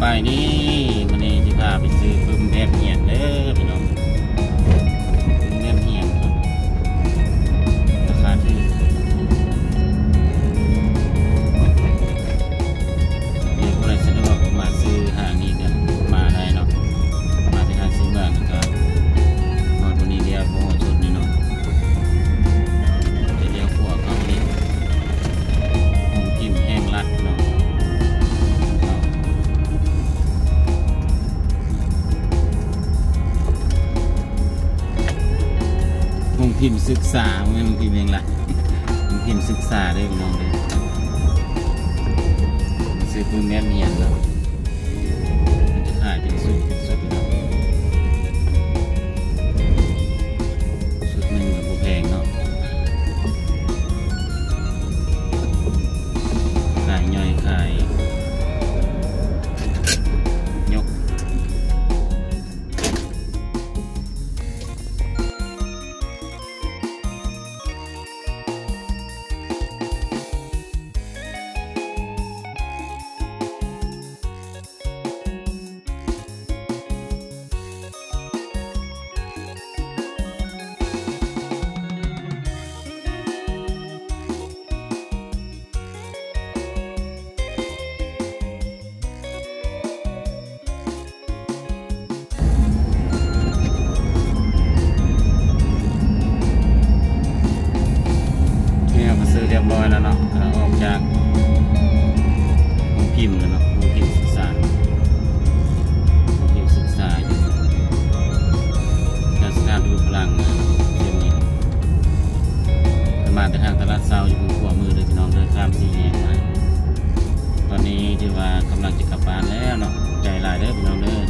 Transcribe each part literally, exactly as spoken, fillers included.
บายดีวันนี้จะพาไปซื้อปึ้มแบบเหียนเด้อพี่น้องปึ้มแบบเหียนราคาที่เดี๋ยวคนไหนสะดวกมาซื้อห้างนี้กันมาได้เนาะมาที่ทางซื้อเมืองนะครับนอนวันนี้เรียกโมชนนี่เนาะจะเรียกพวกเขานี่คงกินแห้งรัดเนาะพิมพ์ศึกษาไม่ต้องพิมพ์เองละพิมพ์ศึกษาได้พี่น้องเลยซื้อปืนแม่เมียนแล้วมันจะขายเป็นสุดเป็นสุดพี่น้องสุดหนึ่งกับบุแพงเนาะขายย่อยขายยกเรียบร้อยแล้วเนาะออกจากโรงพิมพ์แล้วเนาะโรงพิมพ์ศึกษาโรงพิมพ์ศึกษาอยู่การสถานดูพลังเดี๋ยวนี้มาแต่ทางตลาดเซาอยู่บนขั้วมือเลยพี่น้องเดินข้ามสี่แยกมาตอนนี้ที่ว่ากำลังจะกลับบ้านแล้วเนาะใจลายเด้อพี่น้องเด้อ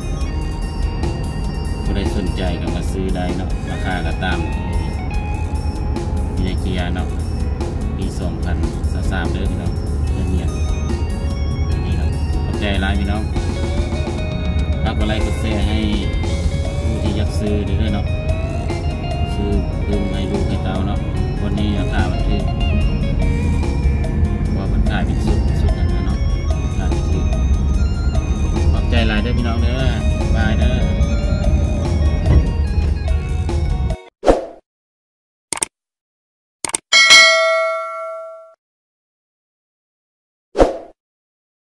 ผู้ใดสนใจก็มาซื้อได้เนาะราคาก็ตามที่ในเกียร์เนาะปีสองพันสามเด้อพี่น้องเรื่องเงียบนี่ครับขอบใจร้ายพี่น้องฝากกดไลค์กดแชร์ให้ผู้ที่อยากซื้อเด้อเนาะซื้อดึงให้ลูกให้เต้าเนาะวันนี้ราคามันคือว่ามันขายเป็นสุดสุดนั่นนะเนาะราคาเป็นสุดขอบใจร้ายเด้อพี่น้องเด้อบายเด้อ